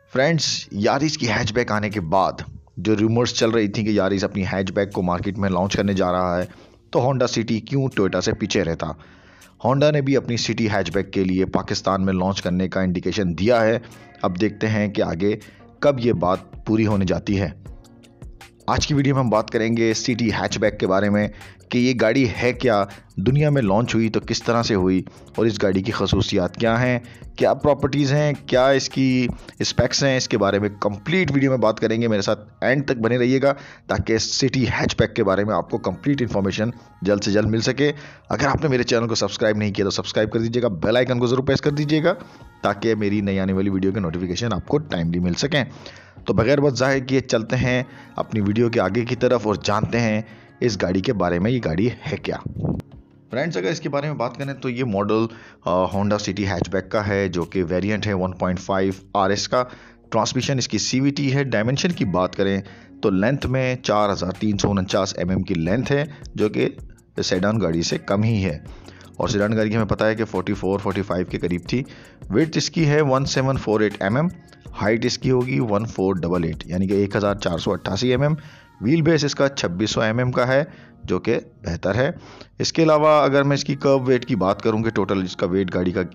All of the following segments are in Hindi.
फ्रेंड्स, यारिस की हैचबैक आने के बाद जो रूमर्स चल रही थी कि यारिस अपनी हैचबैक को मार्केट में लॉन्च करने जा रहा है, तो होंडा सिटी क्यों टोयोटा से पीछे रहता। होंडा ने भी अपनी सिटी हैचबैक के लिए पाकिस्तान में लॉन्च करने का इंडिकेशन दिया है। अब देखते हैं कि आगे कब ये बात पूरी होने जाती है। आज की वीडियो में हम बात करेंगे सिटी हैचबैक के बारे में कि ये गाड़ी है क्या, दुनिया में लॉन्च हुई तो किस तरह से हुई, और इस गाड़ी की खसूसियात क्या हैं, क्या प्रॉपर्टीज़ हैं, क्या इसकी स्पेक्स हैं। इसके बारे में कंप्लीट वीडियो में बात करेंगे। मेरे साथ एंड तक बने रहिएगा ताकि सिटी हैचबैक के बारे में आपको कंप्लीट इन्फॉर्मेशन जल्द से जल्द मिल सके। अगर आपने मेरे चैनल को सब्सक्राइब नहीं किया तो सब्सक्राइब कर दीजिएगा, बेल आइकन को जरूर प्रेस कर दीजिएगा ताकि मेरी नई आने वाली वीडियो के नोटिफिकेशन आपको टाइमली मिल सकें। तो बगैर वक्त ज़ाहिर किए चलते हैं अपनी वीडियो के आगे की तरफ और जानते हैं इस गाड़ी के बारे में, ये गाड़ी है क्या। फ्रेंड्स, अगर इसके बारे में बात करें तो ये मॉडल होंडा सिटी हैचबैक का है, जो कि वेरिएंट है 1.5 RS का। ट्रांसमिशन इसकी CVT है। डायमेंशन की बात करें तो लेंथ में 4349 mm की लेंथ है, जो कि सेडान गाड़ी से कम ही है। और सेडान गाड़ी की हमें पता है कि 44-45 के करीब थी। विड्थ इसकी है 1748 mm। हाइट इसकी होगी 1488 यानी कि 1488 mm। व्हील बेस इसका 2600 mm का है, जो कि बेहतर है। इसके अलावा अगर मैं इसकी कर्व वेट की बात करूँ कि टोटल इसका वेट गाड़ी का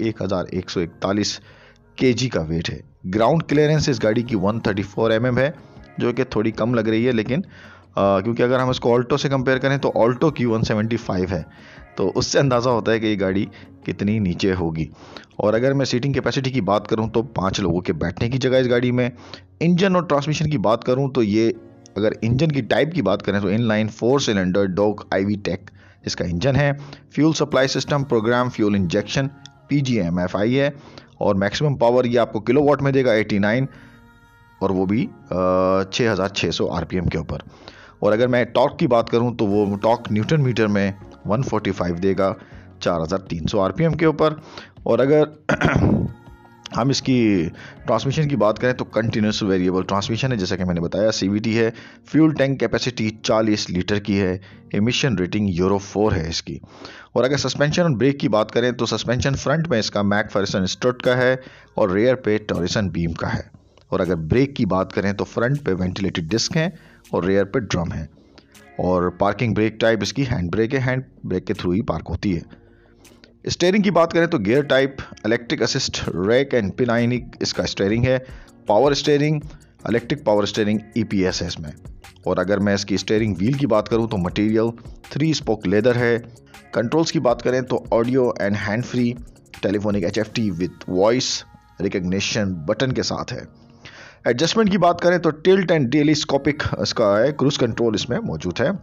1141 kg का वेट है। ग्राउंड क्लियरेंस इस गाड़ी की 134 mm है, जो कि थोड़ी कम लग रही है, लेकिन क्योंकि अगर हम इसको ऑल्टो से कंपेयर करें तो ऑल्टो की 175 है, तो उससे अंदाज़ा होता है कि ये गाड़ी कितनी नीचे होगी। और अगर मैं सीटिंग कैपेसिटी की बात करूं तो 5 लोगों के बैठने की जगह इस गाड़ी में। इंजन और ट्रांसमिशन की बात करूं तो ये, अगर इंजन की टाइप की बात करें तो इनलाइन 4 सिलेंडर डॉग IV टेक इसका इंजन है। Fuel supply system programme fuel injection PGM-FI है। और मैक्सिमम पावर ये आपको किलोवाट में देगा 89, और वो भी 6600 RPM के ऊपर। और अगर मैं टॉर्क की बात करूं तो वो टॉर्क न्यूटन मीटर में 145 देगा 4300 RPM के ऊपर। और अगर हम इसकी ट्रांसमिशन की बात करें तो कंटिन्यूस वेरिएबल ट्रांसमिशन है, जैसा कि मैंने बताया। CVT है। फ्यूल टैंक कैपेसिटी 40 लीटर की है। एमिशन रेटिंग यूरो 4 है इसकी। और अगर सस्पेंशन और ब्रेक की बात करें तो सस्पेंशन फ्रंट में इसका मैकफेरसन स्ट्रट का है और रेयर पे टॉरिसन बीम का है। और अगर ब्रेक की बात करें तो फ्रंट पे वेंटिलेटेड डिस्क हैं और रेयर पे ड्रम है। और पार्किंग ब्रेक टाइप इसकी हैंड ब्रेक है, हैंड ब्रेक के थ्रू ही पार्क होती है। स्टीयरिंग की बात करें तो gear type electric assist rack and pinion इसका स्टीयरिंग है। Power steering, electric power steering EPS है इसमें। और अगर मैं इसकी स्टीयरिंग व्हील की बात करूं तो मटेरियल 3 स्पोक लेदर है। कंट्रोल्स की बात करें तो audio and hand free telephonic HFT with voice recognition button के साथ है। एडजस्टमेंट की बात करें तो टिल्ट एंड टेलीस्कोपिक इसका है, क्रूज कंट्रोल इसमें मौजूद है।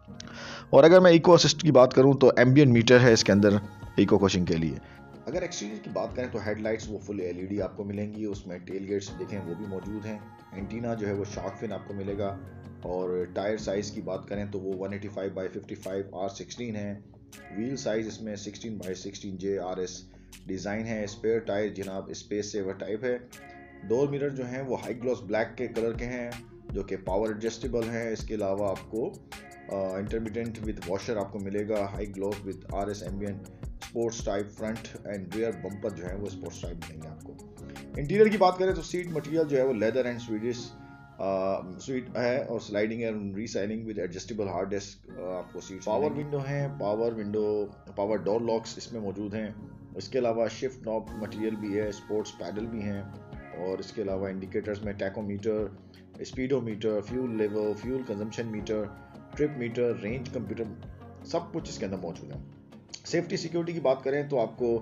और अगर मैं इको असिस्ट की बात करूं तो एम्बियंट मीटर है इसके अंदर इको कोचिंग के लिए। अगर एक्सटीरियर की बात करें तो हेडलाइट्स वो फुल LED आपको मिलेंगी, उसमें टेल गेट्स देखें वो भी मौजूद हैं। एंटीना जो है वो शार्क फिन आपको मिलेगा। और टायर साइज की बात करें तो वो 185/55 R16 है। व्हील साइज इसमें 16/16 JRS डिज़ाइन है। स्पेयर टायर जनाब स्पेस सेवर टाइप है। डोर मिरर जो हैं वो हाई ग्लॉस ब्लैक के कलर के हैं, जो कि पावर एडजस्टेबल हैं। इसके अलावा आपको इंटरमीडिएट विद वॉशर आपको मिलेगा। High gloss with RS ambient sports type front and rear bumper जो है वो स्पोर्ट्स टाइप मिलेंगे आपको। इंटीरियर की बात करें तो सीट मटेरियल जो है वो लेदर एंड स्वीडिश स्वीट है और sliding and reclining with adjustable हार्ड डिस्क आपको सीट। पावर विंडो है, पावर डोर लॉक्स इसमें मौजूद हैं। इसके अलावा शिफ्ट नॉब मटेरियल भी है, स्पोर्ट्स पैडल भी हैं। और इसके अलावा इंडिकेटर्स में tachometer, speedometer, fuel level, fuel consumption meter, trip meter, range computer, सब कुछ इसके अंदर मौजूद है। सेफ्टी सिक्योरिटी की बात करें तो आपको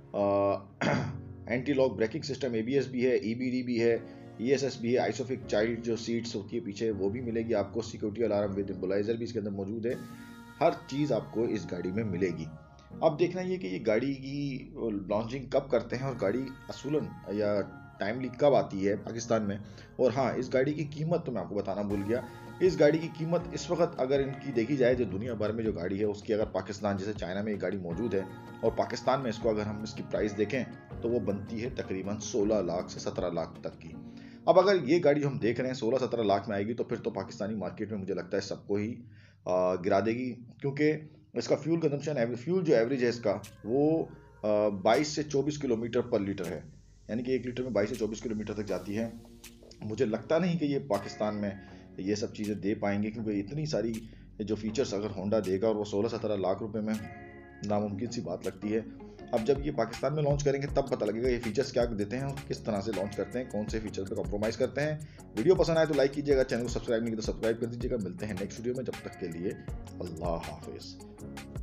anti lock braking system ABS भी है, EBD भी है, ESS भी है। आइसोफिक चाइल्ड जो सीट्स होती है पीछे वो भी मिलेगी आपको। सिक्योरिटी अलार्म विद इम्बोलाइजर भी इसके अंदर मौजूद है। हर चीज़ आपको इस गाड़ी में मिलेगी। अब देखना ये कि ये गाड़ी की लॉन्चिंग कब करते हैं और गाड़ी असूलन या टाइमली कब आती है पाकिस्तान में। और हाँ, इस गाड़ी की कीमत तो मैं आपको बताना भूल गया। इस गाड़ी की कीमत इस वक्त अगर इनकी देखी जाए जो दुनिया भर में जो गाड़ी है उसकी, अगर पाकिस्तान जैसे चाइना में एक गाड़ी मौजूद है और पाकिस्तान में इसको अगर हम इसकी प्राइस देखें तो वो बनती है तकरीबन 16 लाख से 17 लाख तक की। अब अगर ये गाड़ी जो हम देख रहे हैं 16-17 लाख में आएगी तो फिर तो पाकिस्तानी मार्केट में मुझे लगता है सबको ही गिरा देगी, क्योंकि इसका फ्यूल कंजम्पशन फ्यूल जो एवरेज है इसका वो 22 से 24 किलोमीटर पर लीटर है, यानी कि 1 लीटर में 22 से 24 किलोमीटर तक जाती है। मुझे लगता नहीं कि ये पाकिस्तान में ये सब चीज़ें दे पाएंगे, क्योंकि इतनी सारी जो फीचर्स अगर होंडा देगा और वो 16-17 लाख रुपए में, नामुमकिन सी बात लगती है। अब जब ये पाकिस्तान में लॉन्च करेंगे तब पता लगेगा ये फीचर्स क्या देते हैं और किस तरह से लॉन्च करते हैं, कौन से फीचर पे कॉम्प्रोमाइज़ करते हैं। वीडियो पसंद आए तो लाइक कीजिएगा, चैनल को सब्सक्राइब नहीं किया तो सब्सक्राइब कर दीजिएगा। मिलते हैं नेक्स्ट वीडियो में, जब तक के लिए अल्लाह हाफिज़।